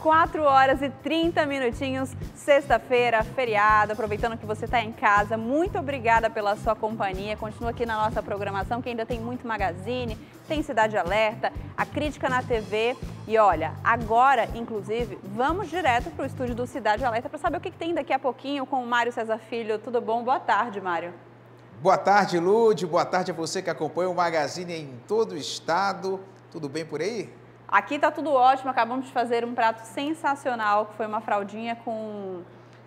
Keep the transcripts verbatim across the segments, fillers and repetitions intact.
quatro horas e trinta minutinhos, sexta-feira, feriado, aproveitando que você está em casa, muito obrigada pela sua companhia, continua aqui na nossa programação que ainda tem muito Magazine, tem Cidade Alerta, a Crítica na T V e olha, agora, inclusive, vamos direto para o estúdio do Cidade Alerta para saber o que, que tem daqui a pouquinho com o Mário César Filho. Tudo bom? Boa tarde, Mário. Boa tarde, Lud, boa tarde a você que acompanha o Magazine em todo o estado, tudo bem por aí? Aqui tá tudo ótimo, acabamos de fazer um prato sensacional, que foi uma fraldinha com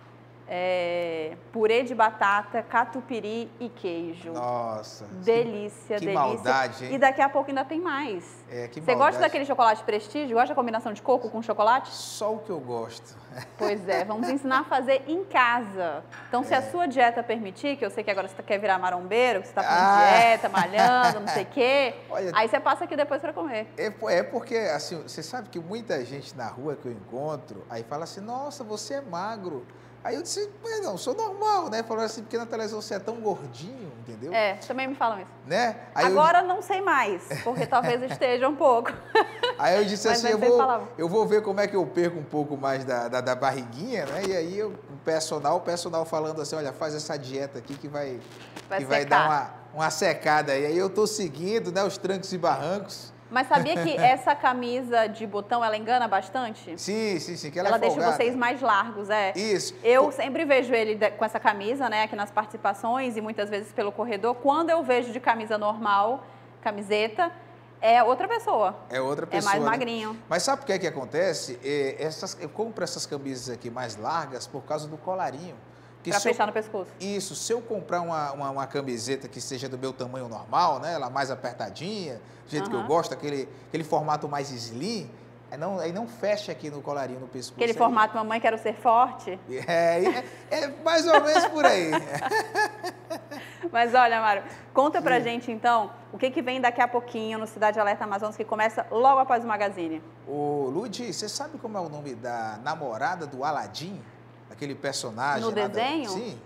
é, purê de batata, catupiry e queijo. Nossa! Delícia, que, que delícia. maldade, hein? E daqui a pouco ainda tem mais. É, que Você maldade. gosta daquele chocolate Prestígio? Gosta da combinação de coco com chocolate? Só o que eu gosto. Pois é, vamos ensinar a fazer em casa. Então, se é. a sua dieta permitir, que eu sei que agora você quer virar marombeiro, que você está fazendo ah. dieta, malhando, não sei o quê, Olha, aí você passa aqui depois para comer. É, é porque, assim, você sabe que muita gente na rua que eu encontro, aí fala assim, nossa, você é magro. Aí eu disse, mas não, sou normal, né? Falaram assim, porque na televisão você é tão gordinho, entendeu? É, também me falam isso. Né? Aí Agora eu... não sei mais, porque talvez esteja um pouco. Aí eu disse assim, eu vou, eu vou ver como é que eu perco um pouco mais da, da, da barriguinha, né? E aí eu, o personal, o personal falando assim, olha, faz essa dieta aqui que vai, vai, que vai dar uma, uma secada. E aí eu tô seguindo, né, os trancos e barrancos. Mas sabia que essa camisa de botão, ela engana bastante? Sim, sim, sim. Que ela ela é deixa folgada. vocês mais largos, é. Isso. Eu Pô. sempre vejo ele com essa camisa, né, aqui nas participações e muitas vezes pelo corredor. Quando eu vejo de camisa normal, camiseta, é outra pessoa. É outra pessoa. É mais né? magrinho. Mas sabe o que é que acontece? É, essas, eu compro essas camisas aqui mais largas por causa do colarinho. Para fechar eu, no pescoço. Isso, se eu comprar uma, uma, uma camiseta que seja do meu tamanho normal, né, ela mais apertadinha, do jeito uhum. que eu gosto, aquele, aquele formato mais slim, aí não, aí não fecha aqui no colarinho, no pescoço. Aquele aí, formato, mamãe, quero ser forte. É, é, é mais ou menos por aí. Mas olha, Mário, conta pra Sim. gente então, o que, que vem daqui a pouquinho no Cidade Alerta Amazonas, que começa logo após o Magazine. Ô, Lud, você sabe como é o nome da namorada do Aladim? Aquele personagem no desenho? Da... Sim.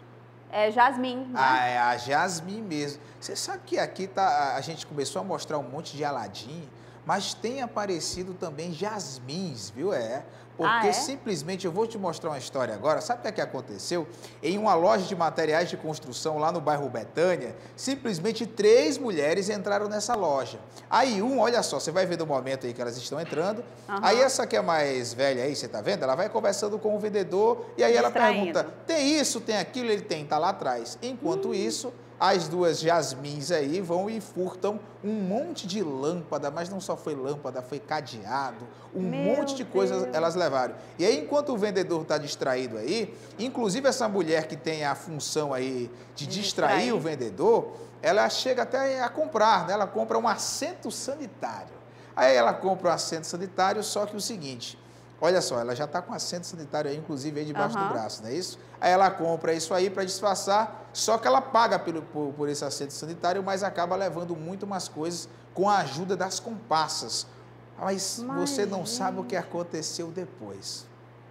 É Jasmine, né? Ah, é a Jasmine mesmo. Você sabe que aqui tá, a gente começou a mostrar um monte de Aladim, mas tem aparecido também Jasmins, viu? É. Porque ah, é? simplesmente, eu vou te mostrar uma história agora, sabe o que é que aconteceu? Em uma loja de materiais de construção lá no bairro Betânia, simplesmente três mulheres entraram nessa loja. Aí um, olha só, você vai ver no momento aí que elas estão entrando, uhum. aí essa que é mais velha aí, você tá vendo? Ela vai conversando com o vendedor e aí Distraindo. ela pergunta, tem isso, tem aquilo? Ele tem, tá lá atrás. Enquanto hum. isso, as duas Jasmins aí vão e furtam um monte de lâmpada, mas não só foi lâmpada, foi cadeado, um Meu monte de coisas Deus. elas levaram. E aí, enquanto o vendedor está distraído aí, inclusive essa mulher que tem a função aí de, de distrair, distrair o vendedor, ela chega até a comprar, né? Ela compra um assento sanitário. Aí ela compra um assento sanitário, só que o seguinte... Olha só, ela já está com assento sanitário aí, inclusive, aí debaixo uhum. do braço, não é isso? Aí ela compra isso aí para disfarçar, só que ela paga pelo, por, por esse assento sanitário, mas acaba levando muito mais coisas com a ajuda das comparsas. Mas Imagina. Você não sabe o que aconteceu depois.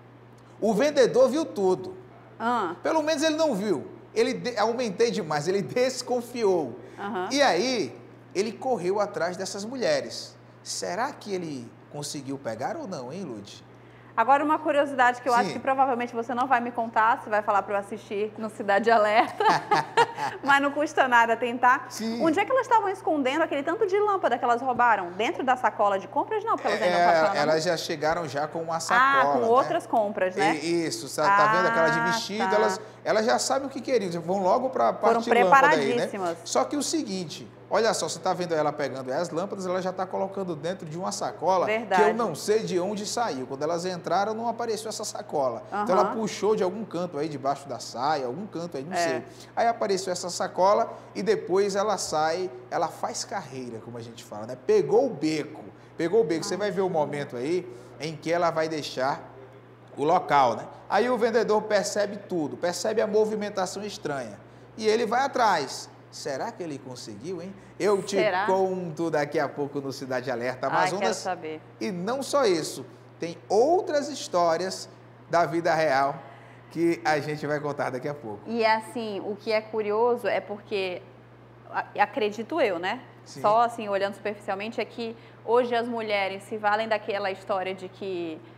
O vendedor viu tudo. Uhum. Pelo menos ele não viu. Ele de... aumentei demais, ele desconfiou. Uhum. E aí, ele correu atrás dessas mulheres. Será que ele conseguiu pegar ou não, hein, Lud? Agora, uma curiosidade que eu Sim. acho que provavelmente você não vai me contar, você vai falar para eu assistir no Cidade Alerta, mas não custa nada tentar. Sim. Onde é que elas estavam escondendo aquele tanto de lâmpada que elas roubaram? Dentro da sacola de compras? Não, porque elas ainda é, não passaram. Elas já chegaram já com uma sacola. Ah, com né? outras compras, né? E, isso, tá, tá ah, vendo aquela de vestido, tá. elas, elas já sabem o que queriam, vão logo para a parte Foram preparadíssimas. Aí, né? Só que o seguinte... Olha só, você está vendo ela pegando as lâmpadas, ela já está colocando dentro de uma sacola Verdade. que eu não sei de onde saiu. Quando elas entraram, não apareceu essa sacola. Uhum. Então, ela puxou de algum canto aí, debaixo da saia, algum canto aí, não é. sei. Aí apareceu essa sacola e depois ela sai, ela faz carreira, como a gente fala, né? Pegou o beco, pegou o beco. Ai, você vai ver o momento aí em que ela vai deixar o local, né? Aí o vendedor percebe tudo, percebe a movimentação estranha e ele vai atrás. Será que ele conseguiu, hein? Eu te Será? conto daqui a pouco no Cidade Alerta Amazonas. Ai, quero saber. E não só isso, tem outras histórias da vida real que a gente vai contar daqui a pouco. E assim, o que é curioso é porque, acredito eu, né? Sim. Só assim, olhando superficialmente, é que hoje as mulheres se valem daquela história de que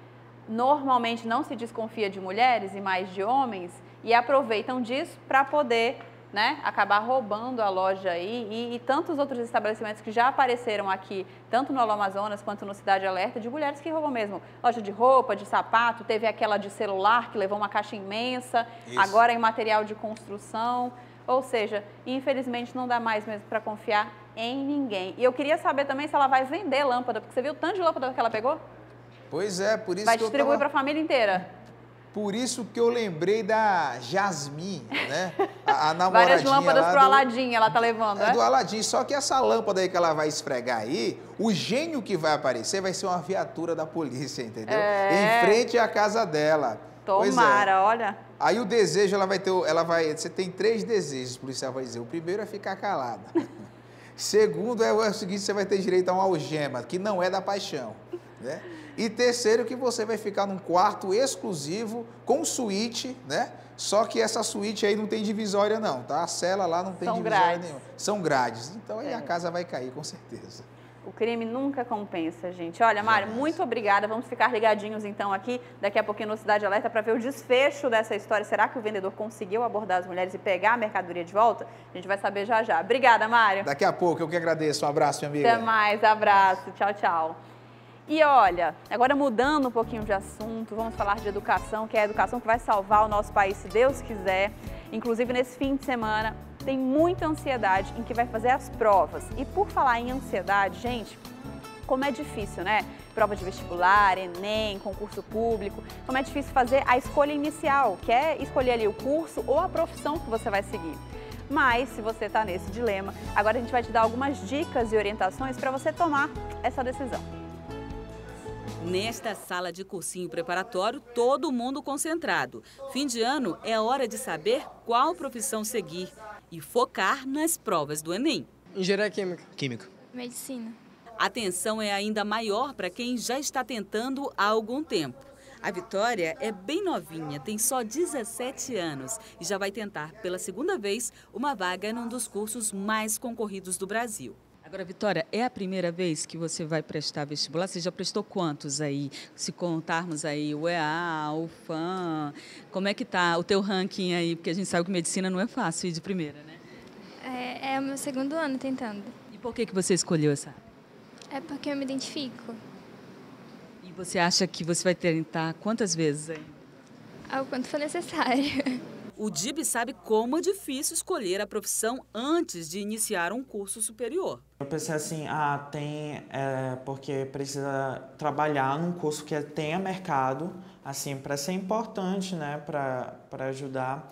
normalmente não se desconfia de mulheres e mais de homens e aproveitam disso para poder, né, acabar roubando a loja aí e, e tantos outros estabelecimentos que já apareceram aqui, tanto no Alô Amazonas quanto no Cidade Alerta, de mulheres que roubam mesmo. Loja de roupa, de sapato, teve aquela de celular que levou uma caixa imensa, Isso. agora em material de construção. Ou seja, infelizmente não dá mais mesmo para confiar em ninguém. E eu queria saber também se ela vai vender lâmpada, porque você viu o tanto de lâmpada que ela pegou? Pois é, por isso vai que eu distribuir tava... para a família inteira. Por isso que eu lembrei da Jasmine, né? A, a namoradinha Várias lâmpadas pro do, Aladim ela tá levando, é? É do Aladim, só que essa lâmpada aí que ela vai esfregar aí, o gênio que vai aparecer vai ser uma viatura da polícia, entendeu? É. Em frente à casa dela. Tomara, é. olha. Aí o desejo, ela vai ter, ela vai, você tem três desejos, o policial vai dizer. O primeiro é ficar calada. Segundo é o seguinte, você vai ter direito a uma algema, que não é da paixão, né? E terceiro, que você vai ficar num quarto exclusivo, com suíte, né? Só que essa suíte aí não tem divisória não, tá? A cela lá não tem São divisória grades. nenhuma. São grades. Então aí é. a casa vai cair, com certeza. O crime nunca compensa, gente. Olha, Mário, muito obrigada. Vamos ficar ligadinhos então aqui, daqui a pouquinho no Cidade Alerta, para ver o desfecho dessa história. Será que o vendedor conseguiu abordar as mulheres e pegar a mercadoria de volta? A gente vai saber já já. Obrigada, Mário. Daqui a pouco, eu que agradeço. Um abraço, minha amiga. Até mais, abraço. Tchau, tchau. E olha, agora mudando um pouquinho de assunto, vamos falar de educação, que é a educação que vai salvar o nosso país, se Deus quiser. Inclusive, nesse fim de semana, tem muita ansiedade em que vai fazer as provas. E por falar em ansiedade, gente, como é difícil, né? Prova de vestibular, Enem, concurso público, como é difícil fazer a escolha inicial, que é escolher ali o curso ou a profissão que você vai seguir. Mas, se você está nesse dilema, agora a gente vai te dar algumas dicas e orientações para você tomar essa decisão. Nesta sala de cursinho preparatório, todo mundo concentrado. Fim de ano é hora de saber qual profissão seguir e focar nas provas do Enem. Engenharia Química. Química. Medicina. A tensão é ainda maior para quem já está tentando há algum tempo. A Vitória é bem novinha, tem só dezessete anos e já vai tentar pela segunda vez uma vaga num dos cursos mais concorridos do Brasil. Agora, Vitória, é a primeira vez que você vai prestar vestibular? Você já prestou quantos aí? Se contarmos aí o E A, o F A M, como é que tá o teu ranking aí? Porque a gente sabe que medicina não é fácil ir de primeira, né? É, é o meu segundo ano tentando. E por que que você escolheu essa? É porque eu me identifico. E você acha que você vai tentar quantas vezes aí? Ao quanto for necessário. O D I B sabe como é difícil escolher a profissão antes de iniciar um curso superior. Eu pensei assim, ah, tem, é, porque precisa trabalhar num curso que tenha mercado, assim, para ser importante, né, para para ajudar.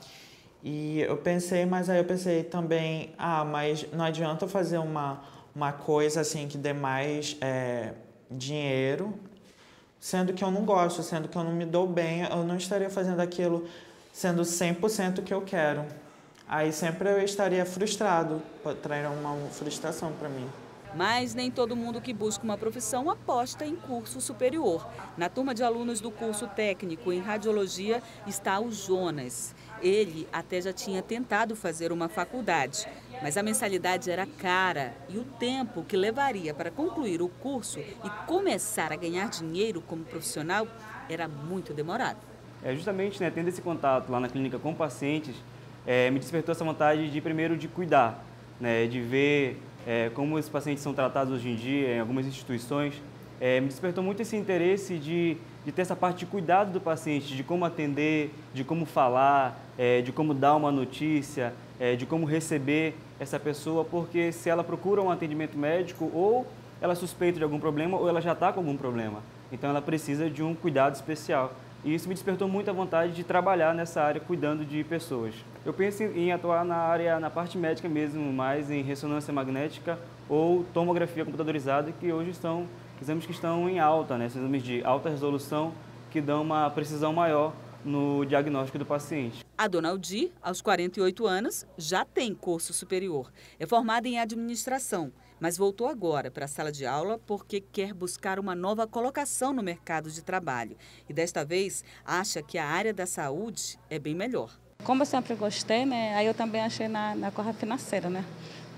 E eu pensei, mas aí eu pensei também, ah, mas não adianta eu fazer uma, uma coisa assim que dê mais é, dinheiro, sendo que eu não gosto, sendo que eu não me dou bem, eu não estaria fazendo aquilo sendo cem por cento o que eu quero. Aí sempre eu estaria frustrado, traria uma frustração para mim. Mas nem todo mundo que busca uma profissão aposta em curso superior. Na turma de alunos do curso técnico em radiologia está o Jonas. Ele até já tinha tentado fazer uma faculdade, mas a mensalidade era cara e o tempo que levaria para concluir o curso e começar a ganhar dinheiro como profissional era muito demorado. É justamente, né, tendo esse contato lá na clínica com pacientes, é, me despertou essa vontade de, primeiro, de cuidar, né, de ver é, como os pacientes são tratados hoje em dia em algumas instituições. É, me despertou muito esse interesse de, de ter essa parte de cuidado do paciente, de como atender, de como falar, é, de como dar uma notícia, é, de como receber essa pessoa, porque se ela procura um atendimento médico, ou ela suspeita de algum problema, ou ela já está com algum problema. Então, ela precisa de um cuidado especial. E isso me despertou muita vontade de trabalhar nessa área, cuidando de pessoas. Eu penso em atuar na área, na parte médica mesmo, mais em ressonância magnética ou tomografia computadorizada, que hoje são exames que estão em alta, né? Exames de alta resolução que dão uma precisão maior no diagnóstico do paciente. A dona Aldir, aos quarenta e oito anos, já tem curso superior. É formada em administração, mas voltou agora para a sala de aula porque quer buscar uma nova colocação no mercado de trabalho. E desta vez, acha que a área da saúde é bem melhor. Como eu sempre gostei, né, aí eu também achei na, na corra financeira, né,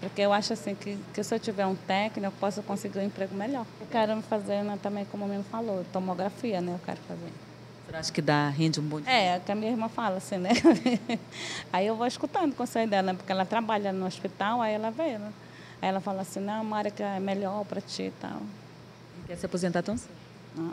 Porque eu acho assim que, que se eu tiver um técnico, eu posso conseguir um emprego melhor. Eu quero fazer, né, também, como o menino falou, tomografia, né? Eu quero fazer. Você acha que dá, rende um bom dia? É, que a minha irmã fala assim, né? Aí eu vou escutando o conselho dela, porque ela trabalha no hospital, aí ela vê, né? Aí ela fala assim, não, uma área que é melhor para ti e tal. Não quer se aposentar tão cedo? Não.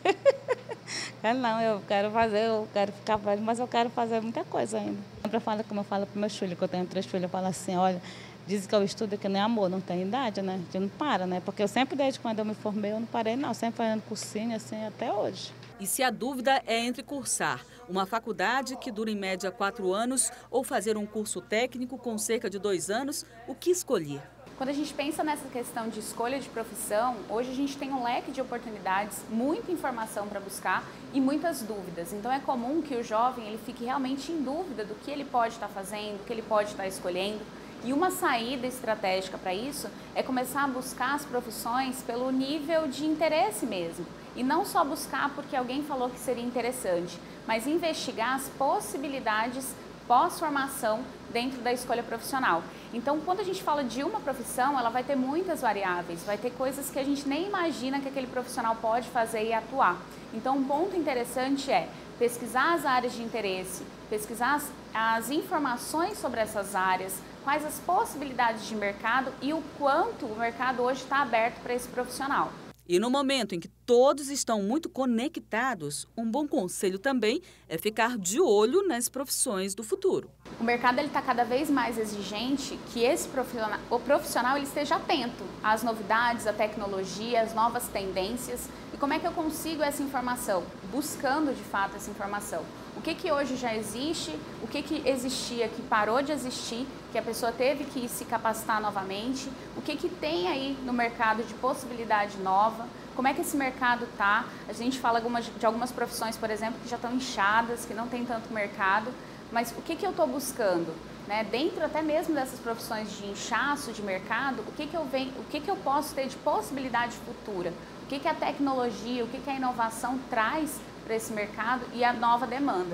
Quero não, eu quero fazer, eu quero ficar velho, mas eu quero fazer muita coisa ainda. Sempre falo, como eu falo para meus filhos, que eu tenho três filhos, eu falo assim, olha, dizem que eu estudo que nem amor, não tem idade, né? A gente não para, né? Porque eu sempre, desde quando eu me formei, eu não parei, não. Sempre fazendo cursinho, assim, até hoje. E se a dúvida é entre cursar uma faculdade que dura em média quatro anos ou fazer um curso técnico com cerca de dois anos, o que escolher? Quando a gente pensa nessa questão de escolha de profissão, hoje a gente tem um leque de oportunidades, muita informação para buscar e muitas dúvidas. Então é comum que o jovem ele fique realmente em dúvida do que ele pode estar fazendo, do que ele pode estar escolhendo. E uma saída estratégica para isso é começar a buscar as profissões pelo nível de interesse mesmo. E não só buscar porque alguém falou que seria interessante, mas investigar as possibilidades pós-formação dentro da escolha profissional. Então, quando a gente fala de uma profissão, ela vai ter muitas variáveis, vai ter coisas que a gente nem imagina que aquele profissional pode fazer e atuar. Então, um ponto interessante é pesquisar as áreas de interesse, pesquisar as, as informações sobre essas áreas, quais as possibilidades de mercado e o quanto o mercado hoje está aberto para esse profissional. E no momento em que todos estão muito conectados, um bom conselho também é ficar de olho nas profissões do futuro. O mercado está cada vez mais exigente que esse profissional, o profissional ele esteja atento às novidades, à tecnologia, às novas tendências. E como é que eu consigo essa informação? Buscando de fato essa informação. O que que hoje já existe, o que que existia que parou de existir, que a pessoa teve que se capacitar novamente, o que que tem aí no mercado de possibilidade nova, como é que esse mercado está. A gente fala algumas, de algumas profissões, por exemplo, que já estão inchadas, que não tem tanto mercado, mas o que que eu estou buscando? Né? Dentro até mesmo dessas profissões de inchaço de mercado, o que que eu, venho, o que que eu posso ter de possibilidade futura? O que que a tecnologia, o que que a inovação traz para esse mercado e a nova demanda?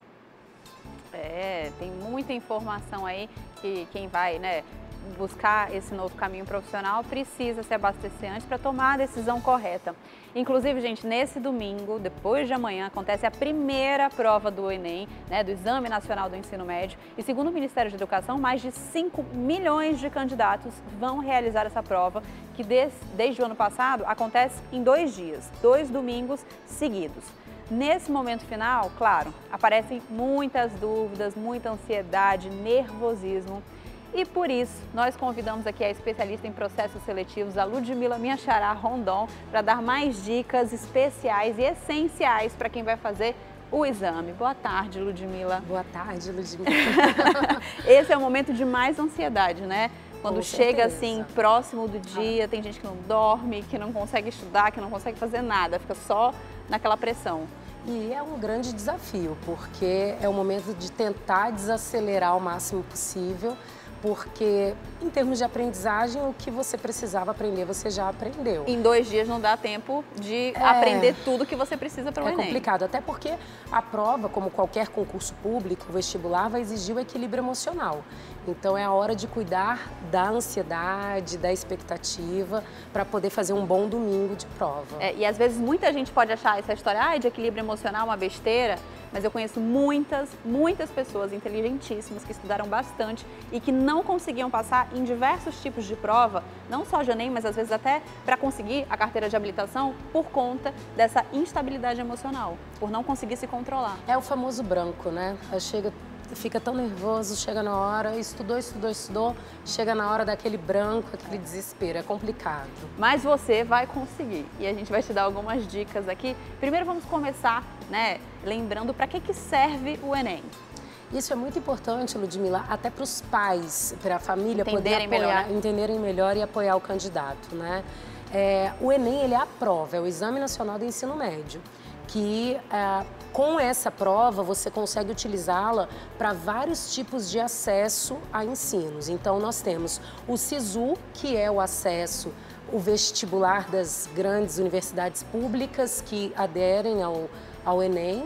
É, tem muita informação aí que quem vai, né, buscar esse novo caminho profissional precisa se abastecer antes para tomar a decisão correta. Inclusive, gente, nesse domingo, depois de amanhã, acontece a primeira prova do Enem, né, do Exame Nacional do Ensino Médio. E segundo o Ministério da Educação, mais de cinco milhões de candidatos vão realizar essa prova, que des, desde o ano passado acontece em dois dias, dois domingos seguidos. Nesse momento final, claro, aparecem muitas dúvidas, muita ansiedade, nervosismo. E por isso, nós convidamos aqui a especialista em processos seletivos, a Ludmila Minha Xará Rondon, para dar mais dicas especiais e essenciais para quem vai fazer o exame. Boa tarde, Ludmila. Boa tarde, Ludmila. Esse é o momento de mais ansiedade, né? Quando Com chega certeza. assim, próximo do dia, ah. tem gente que não dorme, que não consegue estudar, que não consegue fazer nada, fica só naquela pressão. E é um grande desafio, porque é o momento de tentar desacelerar o máximo possível, porque em termos de aprendizagem, o que você precisava aprender, você já aprendeu. Em dois dias não dá tempo de é, aprender tudo que você precisa para o Enem. É complicado, até porque a prova, como qualquer concurso público, o vestibular, vai exigir o equilíbrio emocional. Então é a hora de cuidar da ansiedade, da expectativa, para poder fazer um bom domingo de prova. É, e às vezes muita gente pode achar essa história ah, de equilíbrio emocional uma besteira, mas eu conheço muitas, muitas pessoas inteligentíssimas que estudaram bastante e que não conseguiam passar em diversos tipos de prova, não só de Enem, mas às vezes até para conseguir a carteira de habilitação por conta dessa instabilidade emocional, por não conseguir se controlar. É o famoso branco, né? Chega, fica tão nervoso, chega na hora, estudou, estudou, estudou, chega na hora daquele branco, aquele desespero, é complicado. Mas você vai conseguir e a gente vai te dar algumas dicas aqui. Primeiro vamos começar, né, lembrando para que que serve o Enem. Isso é muito importante, Ludmila, até para os pais, para a família entenderem poder apoiar, melhor, né? entenderem melhor e apoiar o candidato, né? É, o Enem, ele é a prova, é o Exame Nacional do Ensino Médio, que é, com essa prova você consegue utilizá-la para vários tipos de acesso a ensinos. Então nós temos o SISU, que é o acesso, o vestibular das grandes universidades públicas que aderem ao, ao Enem.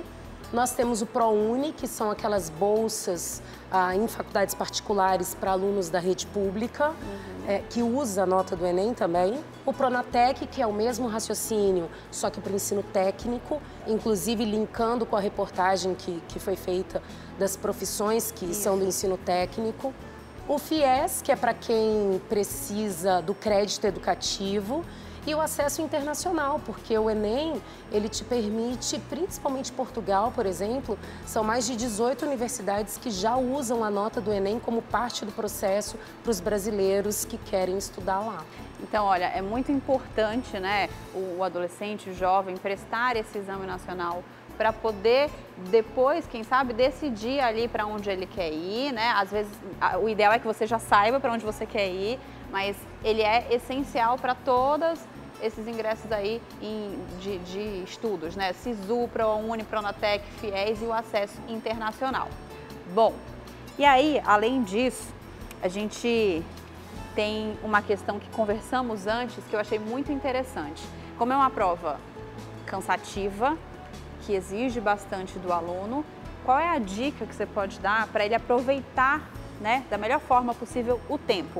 Nós temos o ProUni, que são aquelas bolsas ah, em faculdades particulares para alunos da rede pública, uhum. é, que usa a nota do Enem também. O Pronatec, que é o mesmo raciocínio, só que para o ensino técnico, inclusive linkando com a reportagem que, que foi feita das profissões que Isso. são do ensino técnico. O FIES, que é para quem precisa do crédito educativo. E o acesso internacional, porque o Enem, ele te permite, principalmente Portugal, por exemplo, são mais de dezoito universidades que já usam a nota do Enem como parte do processo para os brasileiros que querem estudar lá. Então, olha, é muito importante, né, o adolescente, o jovem, prestar esse exame nacional para poder depois, quem sabe, decidir ali para onde ele quer ir, né? Às vezes, o ideal é que você já saiba para onde você quer ir, mas ele é essencial para todas esses ingressos aí em, de, de estudos, né? SISU, ProUni, Pronatec, FIES e o acesso internacional. Bom, e aí, além disso, a gente tem uma questão que conversamos antes que eu achei muito interessante. Como é uma prova cansativa, que exige bastante do aluno, qual é a dica que você pode dar para ele aproveitar, né, da melhor forma possível o tempo?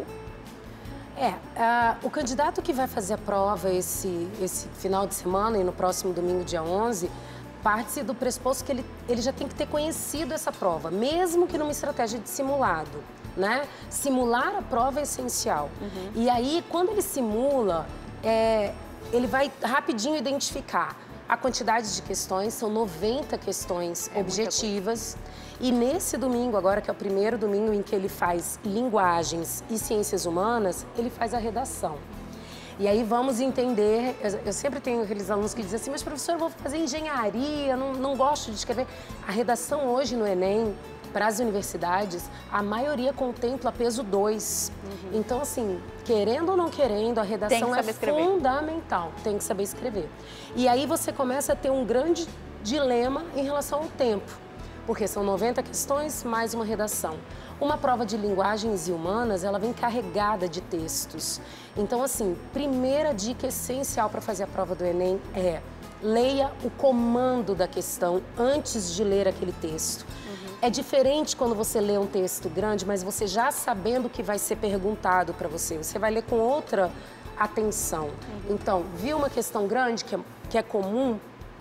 É, uh, o candidato que vai fazer a prova esse, esse final de semana e no próximo domingo, dia onze, parte do pressuposto que ele, ele já tem que ter conhecido essa prova, mesmo que numa estratégia de simulado, né? Simular a prova é essencial. Uhum. E aí, quando ele simula, é, ele vai rapidinho identificar a quantidade de questões, são noventa questões é objetivas. E nesse domingo, agora que é o primeiro domingo em que ele faz linguagens e ciências humanas, ele faz a redação. E aí vamos entender, eu, eu sempre tenho aqueles alunos que dizem assim, mas professor, eu vou fazer engenharia, não, não gosto de escrever. A redação hoje no Enem, para as universidades, a maioria contempla peso dois. Uhum. Então, assim, querendo ou não querendo, a redação é fundamental, tem que saber escrever. E aí você começa a ter um grande dilema em relação ao tempo, porque são noventa questões mais uma redação. Uma prova de linguagens e humanas, ela vem carregada de textos. Então, assim, primeira dica essencial para fazer a prova do Enem é leia o comando da questão antes de ler aquele texto. Uhum. É diferente quando você lê um texto grande, mas você já sabendo o que vai ser perguntado para você. Você vai ler com outra atenção. Uhum. Então, viu uma questão grande que é, que é comum,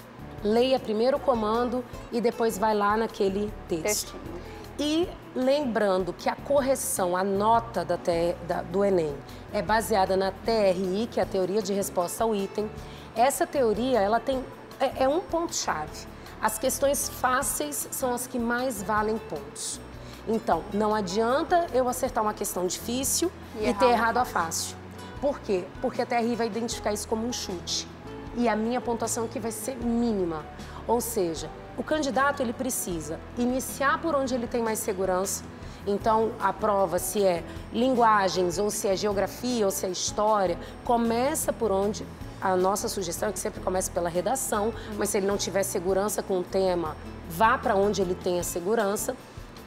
leia primeiro o comando e depois vai lá naquele texto. Textinho. E lembrando que a correção, a nota da, da, do Enem é baseada na T R I, que é a teoria de resposta ao item. Essa teoria, ela tem, é, é um ponto-chave. As questões fáceis são as que mais valem pontos. Então, não adianta eu acertar uma questão difícil e, e ter errado a fácil. Por quê? Porque a T R I vai identificar isso como um chute. E a minha pontuação aqui vai ser mínima. Ou seja, o candidato ele precisa iniciar por onde ele tem mais segurança. Então, a prova, se é linguagens, ou se é geografia, ou se é história, começa por onde... A nossa sugestão é que sempre comece pela redação, mas se ele não tiver segurança com o tema, vá para onde ele tenha segurança.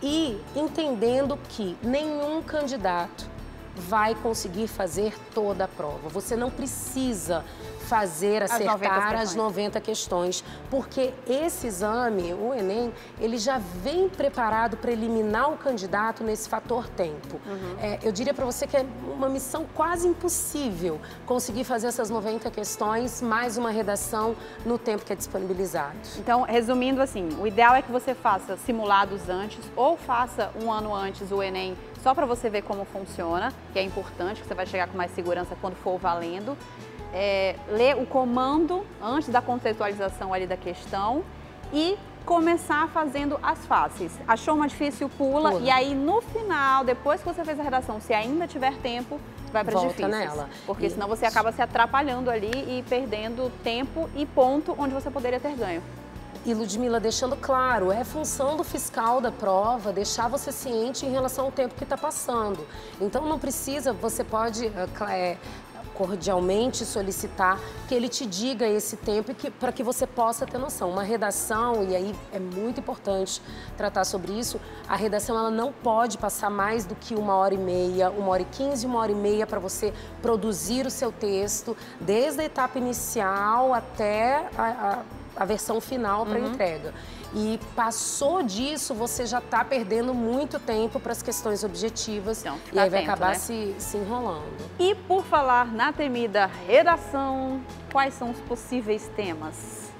E entendendo que nenhum candidato vai conseguir fazer toda a prova. Você não precisa fazer, acertar as noventa questões, porque esse exame, o Enem, ele já vem preparado para eliminar o candidato nesse fator tempo. Uhum. É, eu diria para você que é uma missão quase impossível conseguir fazer essas noventa questões, mais uma redação no tempo que é disponibilizado. Então, resumindo assim, o ideal é que você faça simulados antes ou faça um ano antes o Enem só para você ver como funciona, que é importante, que você vai chegar com mais segurança quando for valendo. É, ler o comando antes da conceitualização ali da questão e começar fazendo as fáceis. Achou uma difícil, pula, pula. E aí no final, depois que você fez a redação, se ainda tiver tempo, vai para as difíceis. Nela. Porque Isso. senão você acaba se atrapalhando ali e perdendo tempo e ponto onde você poderia ter ganho. E, Ludmila, deixando claro, é função do fiscal da prova deixar você ciente em relação ao tempo que está passando. Então, não precisa, você pode... É, cordialmente solicitar que ele te diga esse tempo para que você possa ter noção. Uma redação, e aí é muito importante tratar sobre isso, a redação ela não pode passar mais do que uma hora e meia, uma hora e quinze, uma hora e meia para você produzir o seu texto, desde a etapa inicial até a, a a versão final para Uhum. entrega. E passou disso, você já está perdendo muito tempo para as questões objetivas Então, e fica aí vai atento, acabar né? se, se enrolando. E por falar na temida redação, quais são os possíveis temas?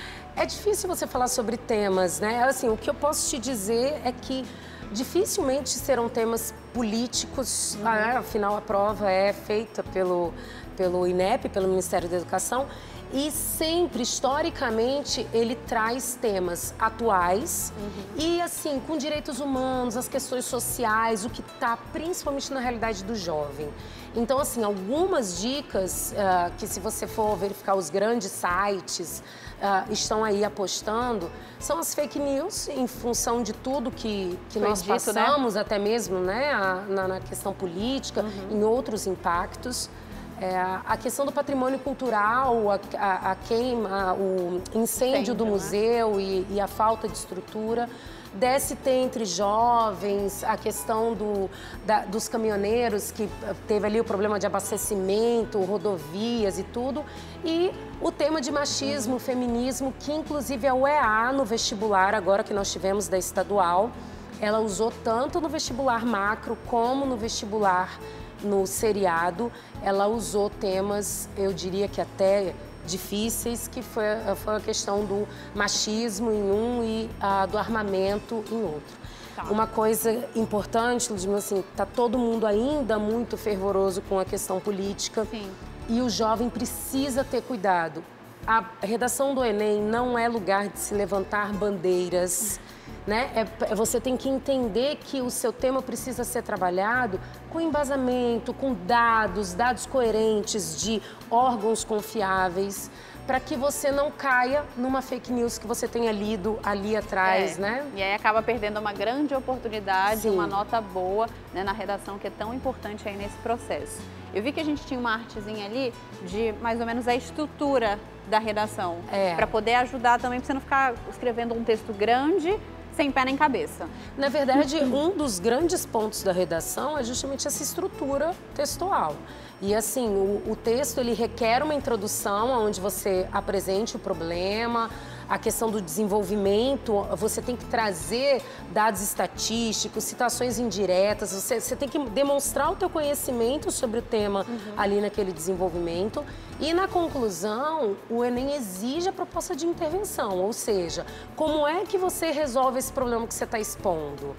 É difícil você falar sobre temas, né? Assim, o que eu posso te dizer é que dificilmente serão temas políticos, Uhum. ah, afinal a prova é feita pelo, pelo I N E P, pelo Ministério da Educação, e sempre, historicamente, ele traz temas atuais Uhum. e, assim, com direitos humanos, as questões sociais, o que está principalmente na realidade do jovem. Então, assim, algumas dicas uh, que, se você for verificar os grandes sites, uh, estão aí apostando, são as fake news, em função de tudo que, que nós dito, passamos, né? Até mesmo, né, a, na, na questão política, Uhum. em outros impactos. É, a questão do patrimônio cultural, a, a, a queima, o incêndio, Incêndio, do né? museu e, e a falta de estrutura. D S T entre jovens, a questão do, da, dos caminhoneiros, que teve ali o problema de abastecimento, rodovias e tudo. E o tema de machismo, Uhum. feminismo, que inclusive a U E A no vestibular, agora que nós tivemos da estadual, ela usou tanto no vestibular macro como no vestibular no seriado, ela usou temas, eu diria que até difíceis, que foi, foi a questão do machismo em um e ah, do armamento em outro. Tá. Uma coisa importante, Ludmila, assim, tá todo mundo ainda muito fervoroso com a questão política. Sim. E o jovem precisa ter cuidado. A redação do Enem não é lugar de se levantar bandeiras, né? É, você tem que entender que o seu tema precisa ser trabalhado com embasamento, com dados, dados coerentes de órgãos confiáveis, para que você não caia numa fake news que você tenha lido ali atrás, É. né? E aí acaba perdendo uma grande oportunidade, Sim. uma nota boa, né, na redação, que é tão importante aí nesse processo. Eu vi que a gente tinha uma artezinha ali de mais ou menos a estrutura da redação, É. para poder ajudar também, para você não ficar escrevendo um texto grande sem pé nem cabeça. Na verdade, um dos grandes pontos da redação é justamente essa estrutura textual. E assim, o, o texto ele requer uma introdução onde você apresente o problema, a questão do desenvolvimento, você tem que trazer dados estatísticos, citações indiretas, você, você tem que demonstrar o teu conhecimento sobre o tema uhum. ali naquele desenvolvimento. E na conclusão, o Enem exige a proposta de intervenção, ou seja, como é que você resolve esse problema que você está expondo?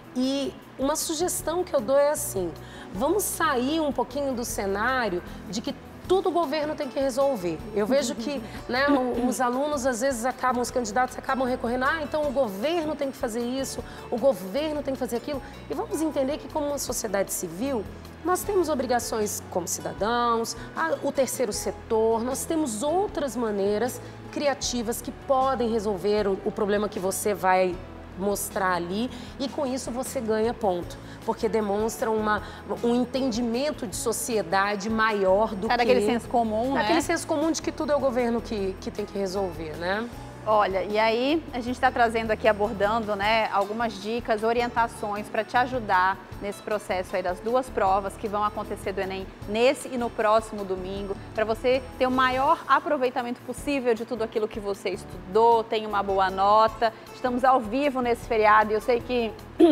E uma sugestão que eu dou é assim, vamos sair um pouquinho do cenário de que tudo o governo tem que resolver. Eu vejo que né, os alunos, às vezes, acabam, os candidatos acabam recorrendo, ah, então o governo tem que fazer isso, o governo tem que fazer aquilo. E vamos entender que, como uma sociedade civil, nós temos obrigações como cidadãos, o terceiro setor, nós temos outras maneiras criativas que podem resolver o, o problema que você vai mostrar ali e com isso você ganha ponto, porque demonstra uma, um entendimento de sociedade maior do é que... É daquele senso comum, né? Daquele senso comum de que tudo é o governo que, que tem que resolver, né? Olha, e aí a gente está trazendo aqui, abordando, né, algumas dicas, orientações para te ajudar nesse processo aí das duas provas que vão acontecer do Enem nesse e no próximo domingo, para você ter o maior aproveitamento possível de tudo aquilo que você estudou, tem uma boa nota. Estamos ao vivo nesse feriado e eu sei que...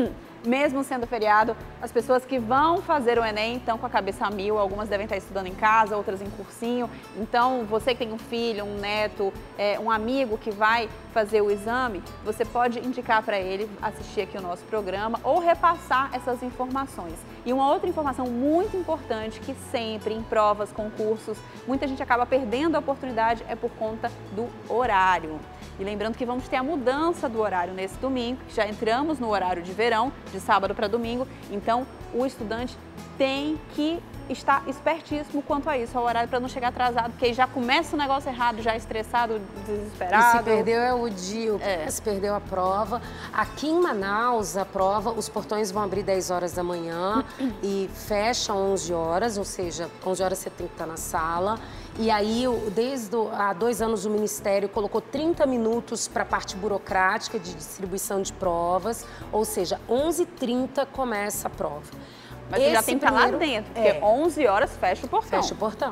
mesmo sendo feriado, as pessoas que vão fazer o Enem estão com a cabeça a mil, algumas devem estar estudando em casa, outras em cursinho. Então, você que tem um filho, um neto, é, um amigo que vai fazer o exame, você pode indicar para ele assistir aqui o nosso programa ou repassar essas informações. E uma outra informação muito importante que sempre em provas, concursos, muita gente acaba perdendo a oportunidade é por conta do horário. E lembrando que vamos ter a mudança do horário nesse domingo, que já entramos no horário de verão, de sábado para domingo, então o estudante tem que estar espertíssimo quanto a isso, ao horário, para não chegar atrasado, porque aí já começa o negócio errado, já estressado, desesperado. E se perdeu é o dia, é. se perdeu a prova. Aqui em Manaus, a prova, os portões vão abrir dez horas da manhã e fecham onze horas, ou seja, onze horas você tem que estar na sala. E aí, desde há dois anos, o Ministério colocou trinta minutos para a parte burocrática de distribuição de provas, ou seja, onze e trinta começa a prova. Mas você já tem que estar lá dentro, porque é, onze horas fecha o portão. Fecha o portão.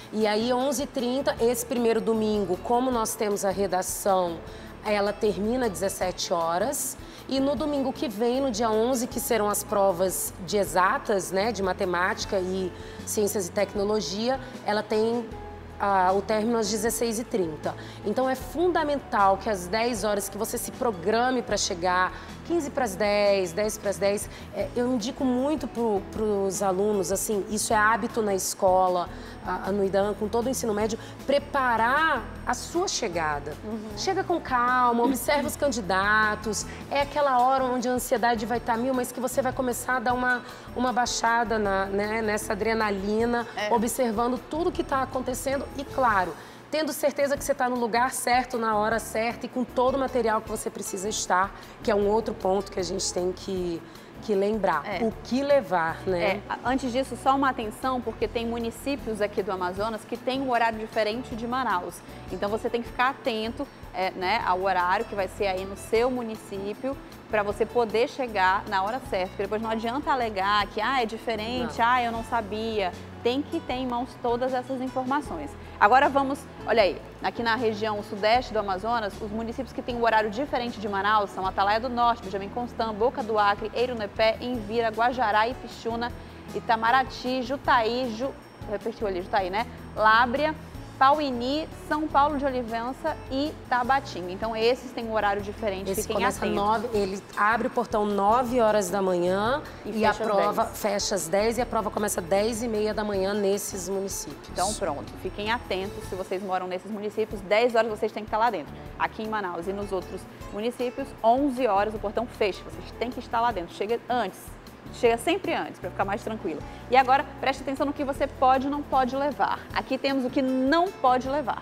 E aí, onze e trinta, esse primeiro domingo, como nós temos a redação, ela termina às dezessete horas. E no domingo que vem, no dia onze, que serão as provas de exatas, né, de matemática e ciências e tecnologia, ela tem ah, o término às dezesseis e trinta. Então é fundamental que às dez horas que você se programe para chegar, quinze para as dez, dez para as dez, é, eu indico muito para os alunos, assim, isso é hábito na escola, a, a, no IDAM, com todo o ensino médio, preparar a sua chegada. Uhum. Chega com calma, observa os candidatos, é aquela hora onde a ansiedade vai estar mil, mas que você vai começar a dar uma, uma baixada na, né, nessa adrenalina, é. observando tudo que está acontecendo e, claro, tendo certeza que você está no lugar certo, na hora certa e com todo o material que você precisa estar, que é um outro ponto que a gente tem que, que lembrar. É. O que levar, né? É. Antes disso, só uma atenção, porque tem municípios aqui do Amazonas que têm um horário diferente de Manaus. Então, você tem que ficar atento é, né, ao horário que vai ser aí no seu município, para você poder chegar na hora certa. Porque depois não adianta alegar que ah, é diferente, não. ah, eu não sabia. Tem que ter em mãos todas essas informações. Agora vamos, olha aí, aqui na região sudeste do Amazonas, os municípios que têm um horário diferente de Manaus são Atalaia do Norte, Benjamin Constant, Boca do Acre, Eirunepé, Envira, Guajará, Ipixuna, Itamaraty, Jutaí, Ju... repetiu ali, Jutaí, né? Lábrea, Pauini, São Paulo de Olivença e Tabatinga. Então, esses têm um horário diferente, Esse fiquem começa atentos. nove, ele abre o portão nove horas da manhã e, e a prova dez. fecha às dez e a prova começa às dez e meia da manhã nesses municípios. Então, pronto, fiquem atentos se vocês moram nesses municípios, dez horas vocês têm que estar lá dentro. Aqui em Manaus e nos outros municípios, onze horas o portão fecha, vocês têm que estar lá dentro. Chega antes. Chega sempre antes, para ficar mais tranquilo. E agora, preste atenção no que você pode e não pode levar. Aqui temos o que não pode levar.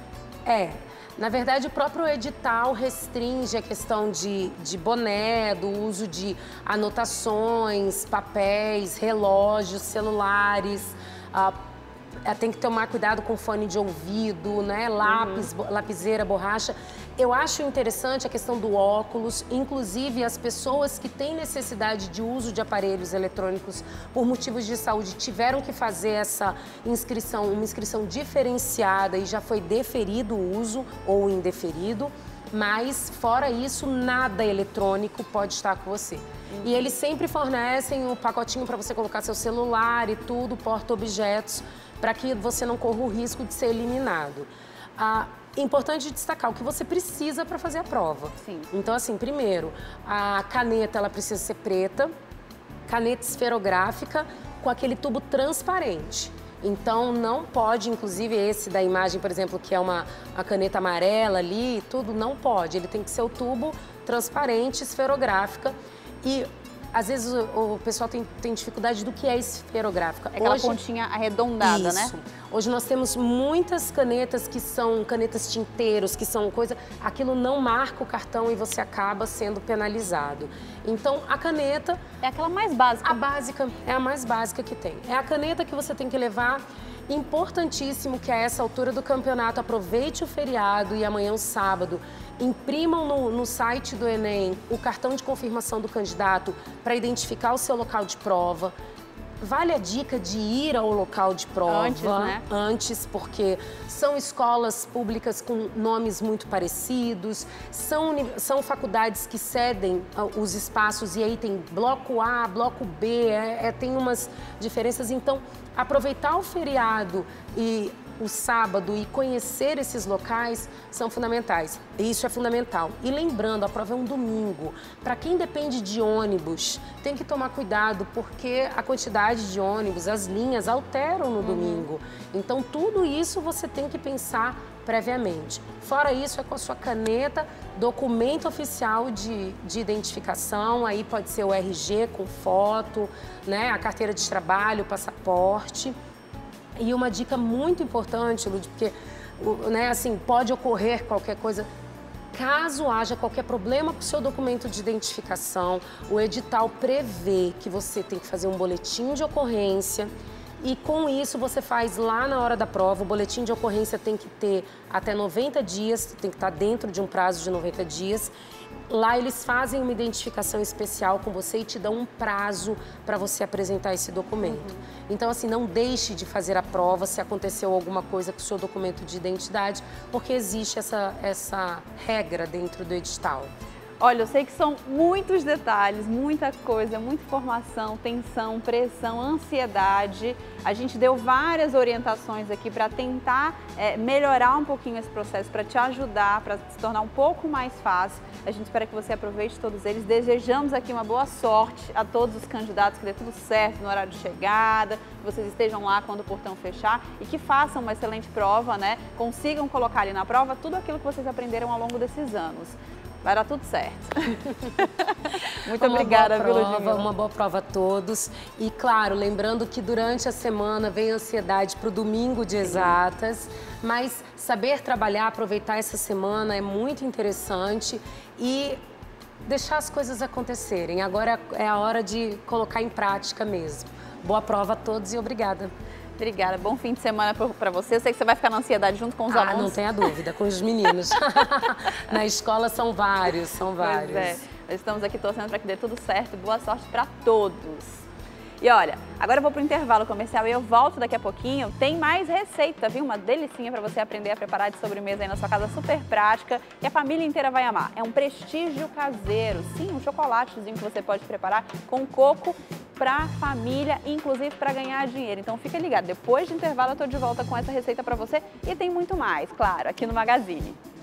É, na verdade, o próprio edital restringe a questão de, de boné, do uso de anotações, papéis, relógios, celulares. Ah, tem que tomar cuidado com fone de ouvido, né? Lápis, uhum. lapiseira, borracha. Eu acho interessante a questão do óculos, inclusive as pessoas que têm necessidade de uso de aparelhos eletrônicos por motivos de saúde tiveram que fazer essa inscrição, uma inscrição diferenciada e já foi deferido o uso ou indeferido, mas fora isso, nada eletrônico pode estar com você. Uhum. E eles sempre fornecem o pacotinho para você colocar seu celular e tudo, porta-objetos, para que você não corra o risco de ser eliminado. Ah, importante destacar o que você precisa para fazer a prova. Sim. Então, assim, primeiro, a caneta ela precisa ser preta, caneta esferográfica com aquele tubo transparente. Então, não pode, inclusive esse da imagem, por exemplo, que é uma a caneta amarela ali, tudo, não pode. Ele tem que ser o tubo transparente, esferográfica. E às vezes o, o pessoal tem, tem dificuldade do que é esferográfica. É aquela Hoje, pontinha arredondada, isso. né? Hoje nós temos muitas canetas que são canetas tinteiros, que são coisa... Aquilo não marca o cartão e você acaba sendo penalizado. Então, a caneta... É aquela mais básica. A básica, é a mais básica que tem. É a caneta que você tem que levar. Importantíssimo que a essa altura do campeonato, aproveite o feriado e amanhã, o sábado, imprimam no, no site do Enem o cartão de confirmação do candidato para identificar o seu local de prova. Vale a dica de ir ao local de prova antes, né? Antes, porque são escolas públicas com nomes muito parecidos, são, são faculdades que cedem os espaços e aí tem bloco A, bloco B, é, é, tem umas diferenças. Então, aproveitar o feriado e o sábado e conhecer esses locais são fundamentais. Isso é fundamental. E lembrando, a prova é um domingo. Para quem depende de ônibus, tem que tomar cuidado, porque a quantidade de ônibus, as linhas alteram no uhum. domingo. Então, tudo isso você tem que pensar previamente. Fora isso, é com a sua caneta, documento oficial de, de identificação, aí pode ser o R G com foto, né, a carteira de trabalho, o passaporte. E uma dica muito importante, Lud, porque né, assim, pode ocorrer qualquer coisa. Caso haja qualquer problema com o seu documento de identificação, o edital prevê que você tem que fazer um boletim de ocorrência E com isso você faz lá na hora da prova, o boletim de ocorrência tem que ter até noventa dias, tem que estar dentro de um prazo de noventa dias. Lá eles fazem uma identificação especial com você e te dão um prazo para você apresentar esse documento. Uhum. Então, assim, não deixe de fazer a prova se aconteceu alguma coisa com o seu documento de identidade, porque existe essa, essa regra dentro do edital. Olha, eu sei que são muitos detalhes, muita coisa, muita informação, tensão, pressão, ansiedade. A gente deu várias orientações aqui para tentar é, melhorar um pouquinho esse processo, para te ajudar, para se tornar um pouco mais fácil. A gente espera que você aproveite todos eles. Desejamos aqui uma boa sorte a todos os candidatos, que dê tudo certo no horário de chegada, que vocês estejam lá quando o portão fechar e que façam uma excelente prova, né? Consigam colocar ali na prova tudo aquilo que vocês aprenderam ao longo desses anos. Vai dar tudo certo. Muito uma obrigada, boa viu, prova, uma boa prova a todos. E, claro, lembrando que durante a semana vem a ansiedade para o domingo de exatas, mas saber trabalhar, aproveitar essa semana é muito interessante e deixar as coisas acontecerem. Agora é a hora de colocar em prática mesmo. Boa prova a todos e obrigada. Obrigada, bom fim de semana para você. Eu sei que você vai ficar na ansiedade junto com os ah, alunos. Ah, não tenha dúvida, com os meninos. Na escola são vários, são vários. Pois é, nós estamos aqui torcendo para que dê tudo certo. Boa sorte para todos. E olha, agora eu vou para o intervalo comercial e eu volto daqui a pouquinho. Tem mais receita, viu? Uma delicinha para você aprender a preparar de sobremesa aí na sua casa, super prática, que a família inteira vai amar. É um prestígio caseiro, sim, um chocolatezinho que você pode preparar com coco para a família, inclusive para ganhar dinheiro. Então fica ligado, depois do intervalo eu tô de volta com essa receita para você e tem muito mais, claro, aqui no Magazine.